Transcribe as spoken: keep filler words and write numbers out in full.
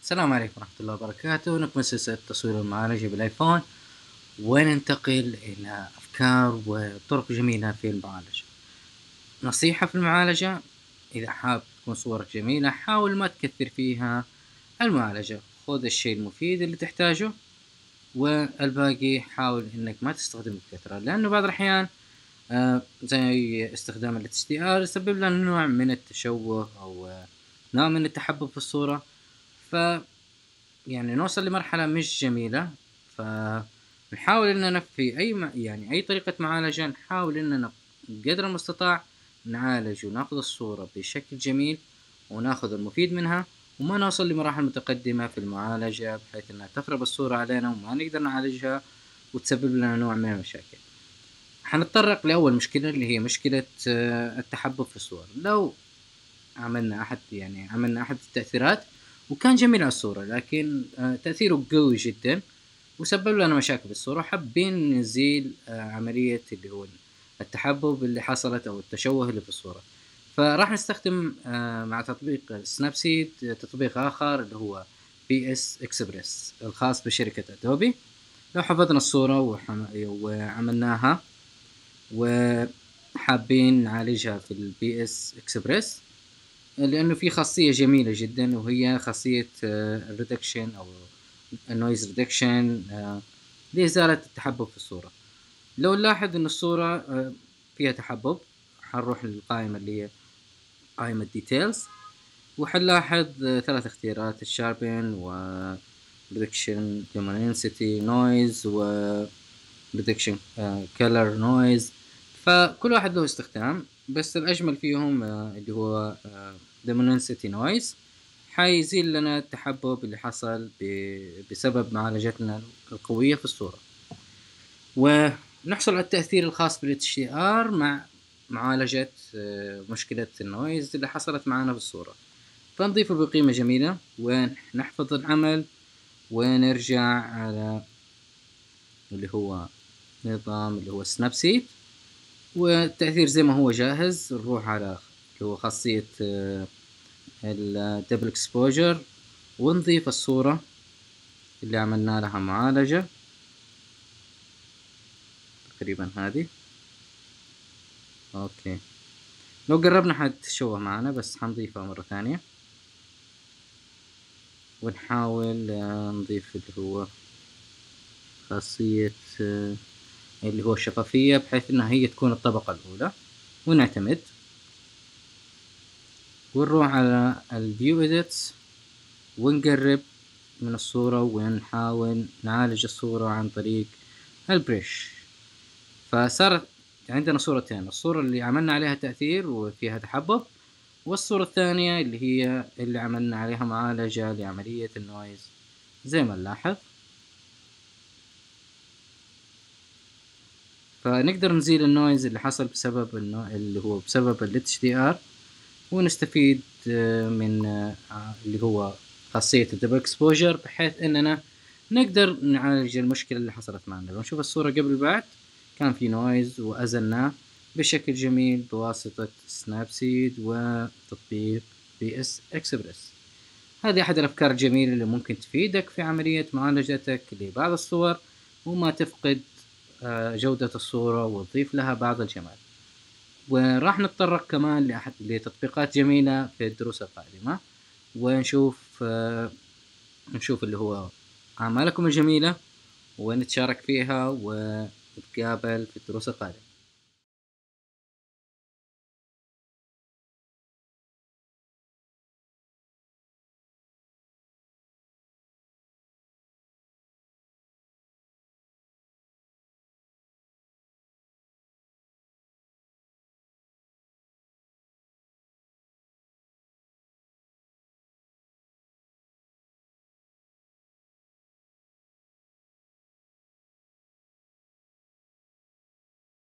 السلام عليكم ورحمة الله وبركاته. نكمل سلسلة تصوير المعالجة بالآيفون، وننتقل إلى أفكار وطرق جميلة في المعالجة. نصيحة في المعالجة: إذا حاب تكون صورك جميلة حاول ما تكثر فيها المعالجة، خذ الشيء المفيد اللي تحتاجه والباقي حاول إنك ما تستخدمه بكثرة، لأنه بعض الأحيان آه زي استخدام ال إتش دي آر يسبب لنا نوع من التشوه أو آه نوع من التحبب في الصورة. ف يعني نوصل لمرحلة مش جميلة. فنحاول إننا في أي م... يعني أي طريقة معالجة نحاول إننا قدر المستطاع نعالج وناخذ الصورة بشكل جميل وناخذ المفيد منها، وما نوصل لمراحل متقدمة في المعالجة بحيث إنها تخرب الصورة علينا وما نقدر نعالجها وتسبب لنا نوع من المشاكل. حنتطرق لأول مشكلة اللي هي مشكلة آه، التحبب في الصور. لو عملنا أحد يعني عملنا أحد التأثيرات وكان جميل على الصورة، لكن آه، تأثيره قوي جدا وسبب لنا مشاكل في الصورة، حابين نزيل آه، عملية اللي هو التحبب اللي حصلت أو التشوه اللي في الصورة. فراح نستخدم آه، مع تطبيق سناب سيد تطبيق آخر اللي هو بي اس اكسبريس الخاص بشركة ادوبي. لو حفظنا الصورة وحم- وعملناها وحابين نعالجها في البي اس اكسبريس، لأنه في خاصية جميلة جدا وهي خاصية الريدكشن أو النويز ريدكشن لإزالة التحبب في الصورة. لو نلاحظ إن الصورة آه، فيها تحبب، حنروح للقائمة اللي هي قائمة ديتيلز، وحنلاحظ آه، ثلاث اختيارات: الشاربن و ريدكشن luminosity نويز و ريدكشن كلر نويز. فكل واحد له استخدام، بس الأجمل فيهم آه، اللي هو آه، luminosity نويز حيزيل لنا التحبب اللي حصل بسبب معالجتنا القوية في الصورة، ونحصل على التأثير الخاص بال إتش دي آر مع معالجة آه، مشكلة النويز اللي حصلت معنا في الصورة. فنضيفه بقيمة جميلة ونحفظ العمل ونرجع على اللي هو نظام اللي هو سناب سيد، والتأثير زي ما هو جاهز. نروح على اللي هو خاصية الدبل اكسبوجر ونضيف الصورة اللي عملنا لها معالجة، تقريبا هذه. اوكي، لو قربنا حتشوه معنا بس حنضيفها مرة ثانية ونحاول آه، نضيف اللي هو خاصية آه، اللي هو الشفافية بحيث انها هي تكون الطبقة الاولى، ونعتمد ونروح على الفيو اديتس ونقرب من الصورة ونحاول نعالج الصورة عن طريق البريش. فصارت عندنا صورتين: الصورة اللي عملنا عليها تأثير وفيها تحبب، والصورة الثانية اللي هي اللي عملنا عليها معالجة لعملية النويز زي ما نلاحظ. فنقدر نزيل النويز اللي حصل بسبب النو... اللي هو بسبب ال إتش دي آر، ونستفيد آه، من آه، اللي هو خاصية الدبل اكسبوجر بحيث اننا نقدر نعالج المشكلة اللي حصلت معنا. لو نشوف الصورة قبل بعد كان في نويز وأزلناه بشكل جميل بواسطة سناب سيد وتطبيق بي اس اكسبريس. هذه أحد الأفكار الجميلة اللي ممكن تفيدك في عملية معالجتك لبعض الصور وما تفقد آه، جودة الصورة وتضيف لها بعض الجمال. وراح نتطرق كمان لأحد لتطبيقات جميلة في الدروس القادمة، ونشوف آه، نشوف اللي هو أعمالكم الجميلة ونتشارك فيها ونتقابل في الدروس القادمة.